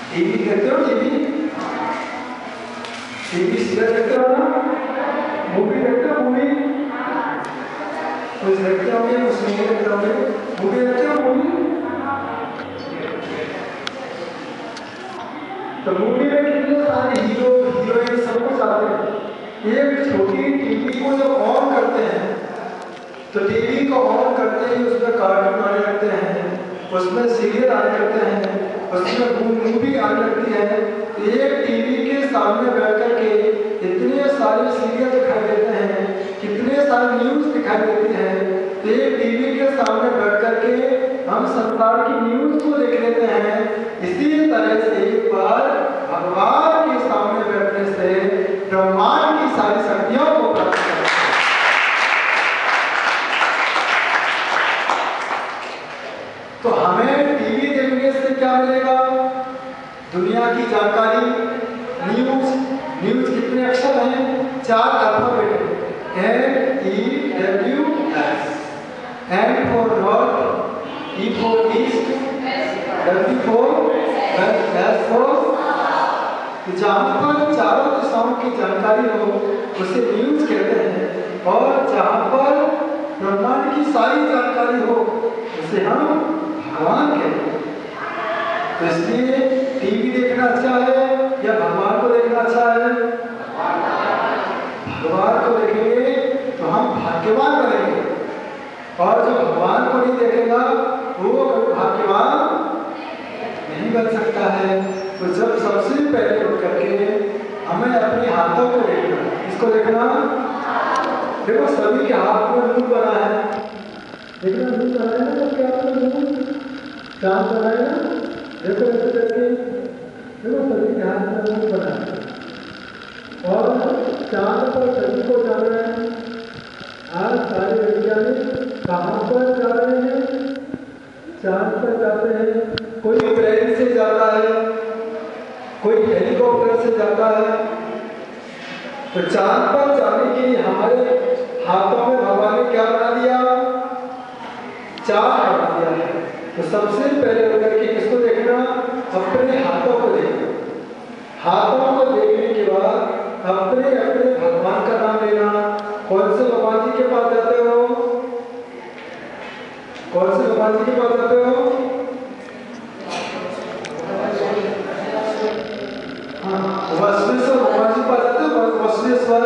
TV देखते हो? TV serial देखते हो ना? मूवी देखते हो? मूवी कुछ देखते होंगे, कुछ नहीं देखते होंगे। मूवी देखते हो? मूवी तो मूवी में कितने सारे हीरो हीरोइन सब कुछ आते हैं। एक छोटी टीवी को जब ऑन करते हैं तो टीवी को ऑन करते ही उसमें कार्टून आने लगते हैं, उसमें सीरियल आने लगते हैं, उसमें मूवी आने लगती है। एक टीवी के सामने बैठकर के इतने सारे सीरियल दिखाई देते हैं, कितने सारे न्यूज़ दिखाई देती है। एक टीवी के सामने बैठकर के हम संसार की न्यूज़ को देख लेते हैं। इसी तरह से एक बार भगवान के सामने बैठने से ब्रह्मांड की सारी शक्तियों को प्राप्त करते हैं। तो हमें टीवी देखने से क्या मिलेगा? दुनिया की जानकारी, न्यूज़ कितने अक्षर हैं? 4 अल्फाबेट हैं, NEWS, N for north, E for east, W for west, S for जहाँ पर चारों दिशाओं की जानकारी हो उसे न्यूज़ कहते हैं, और जहाँ पर ब्रह्मांड की सारी जानकारी हो उसे हम भगवान कहते हैं। तो इसलिए टीवी देखना अच्छा है या भगवान को देखना अच्छा है? भगवान को देखेंगे तो हम भाग्यवान बनेंगे, और जो भगवान को नहीं देखेगा वो भाग्यवान नहीं बन सकता है। तो जब सबसे पहले उठ करके हमें अपने हाथों को देखना। किसको देखना? देखो सभी के हाथ में मुंह बना है, देखना मुंह बना है ना, क्या मुंह चांद बना है ना, देखो ऐसे करके देखो सभी के हाथ में मुंह बना है, और चांद पर सभी को जा रहे हैं। आज सारे वैज्ञानिक कहाँ पर जा रहे हैं? चांद पर जाते हैं। कोई प्लेन से जाता है, कोई हेलीकॉप्टर से जाता है। तो चांद पर जाने के लिए हमारे हाथों में भगवान ने क्या बना दिया? चांद बना दिया है। तो सबसे पहले होकर के किसको देखना? अपने हाथों को देखना। हाथों को देखने के बाद अपने अपने भगवान का नाम लेना। कौन से भगवान जी के पास जाते हो? कौन से भगवान जी के पास जाते हो? वसवेश्वर भगवान जी पास जाते हो। वसवेश्वर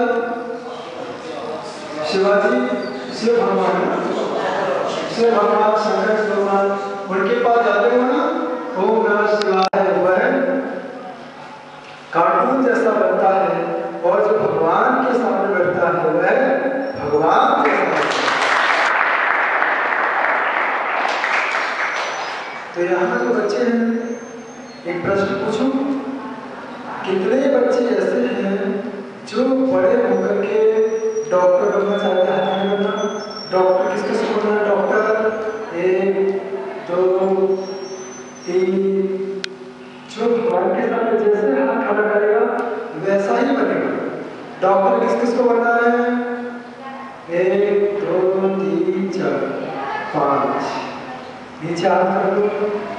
शिवाजी, शिव भगवान, शिव भगवान, शंकर भगवान, उनके पास जाते हो ना। ओम नमः शिवाय। वह कार्टून जैसा बनता है, और जो भगवान के सामने बैठता है वह भगवान जैसा बनता है। तो यहाँ जो बच्चे हैं, एक प्रश्न पूछूं, कितने बच्चे ऐसे हैं जो बड़े होकर के डॉक्टर बनना चाहते हैं? हाथ में बनना। डॉक्टर किसके से बनना है? डॉक्टर 1 2 3। जो भगवान के सामने जैसे हाथ खड़ा करेगा वैसा ही बनेगा। डॉक्टर किस किस को बनना है? 1 2 3 4 5। नीचे हाथ कर लो।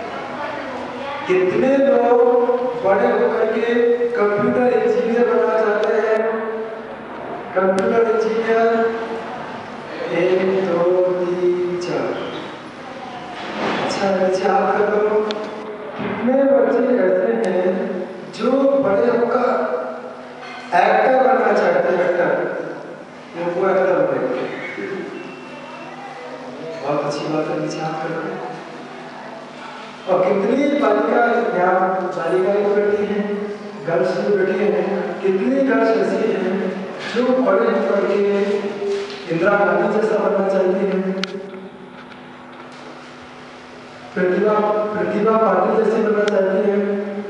कितने लोग बड़े होकर के कंप्यूटर इंजीनियर बनना चाहते हैं? Computer engineer 1 2 3 4। अच्छा, नीचे हाथ कर लो। कितने बच्चे ऐसे हैं जो बड़े होकर एक्टर बनना चाहते हैं? एक्टर, वो एक्टर बने। बहुत अच्छी बात है, नीचे हाथ कर लो। और कितनी बालिकाएं बैठी हैं, गर्ल्स भी बैठी हैं। कितनी गर्ल्स ऐसी हैं जो बड़े होकर के इंदिरा गांधी जैसा बनना चाहती हैं, प्रतिभा पाटिल जैसी बनना चाहती है।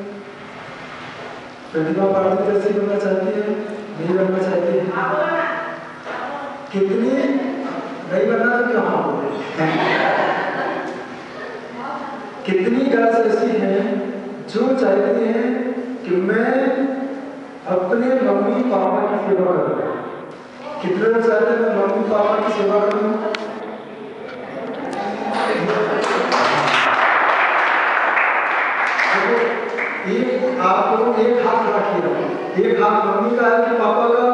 प्रतिभा पाटिल जैसी बनना चाहती है, नहीं बनना चाहती है। कितनी नहीं बनना तो क्यों? हाँ बोले। कितनी गर्ल्स ऐसी हैं जो चाहती हैं कि मैं अपने मम्मी पापा की सेवा करूं? कितने लोग चाहते हैं मैं मम्मी पापा की सेवा करूं? एक आपको एक हाथ रखिए, एक हाथ मम्मी का है कि पापा का?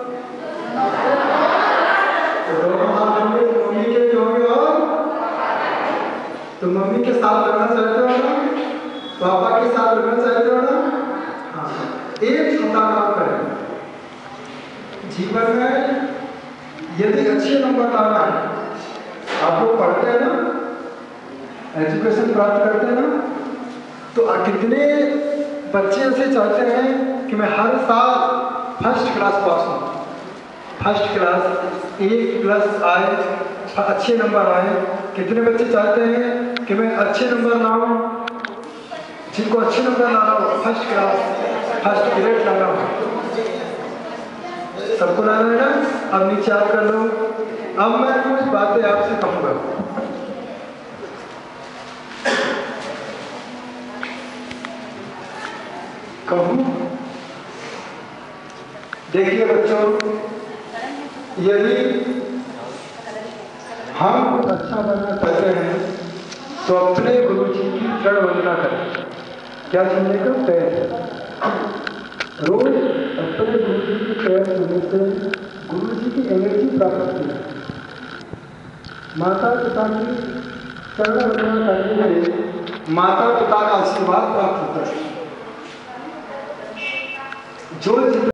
तो दोनों हाथ होंगे तो मम्मी के भी होंगे, और तो मम्मी के साथ लगना चाहते हो ना, पापा के साथ लगना चाहते हो ना? हाँ, एक छोटा काम करें जीवन में। यदि अच्छे नंबर लाना है, आप लोग पढ़ते हैं ना, एजुकेशन प्राप्त करते हैं ना, तो कितने बच्चे ऐसे चाहते हैं कि मैं हर साल फर्स्ट क्लास पास हूँ, फर्स्ट क्लास A+ आए, अच्छे नंबर आए। कितने बच्चे चाहते हैं कि मैं अच्छे नंबर लाऊं, जिनको अच्छे नंबर लाना हो, फर्स्ट क्लास फर्स्ट ग्रेड लाना हो, सबको लाना है ना? अब नीचे आप कर लो। अब मैं कुछ बातें आपसे कहूँगा। देखिए बच्चों, यदि हम कुछ अच्छा बनना चाहते हैं तो अपने गुरु जी की दृढ़ वंदना करें। क्या सुनने का? पैर। रोज अपने गुरु जी की पैर सुनने से गुरु जी की एनर्जी प्राप्त होती है। माता पिता की दृढ़ वंदना करने से माता पिता का आशीर्वाद प्राप्त होता है। जो